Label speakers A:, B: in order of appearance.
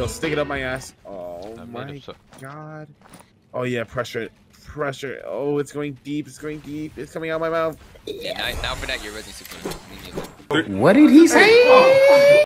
A: Yo, stick it up my ass. Oh my god. Oh yeah, pressure it. Pressure. Oh, it's going deep. It's going deep. It's coming out of my mouth.
B: Yeah, now for that, you're ready to.
C: What did he say?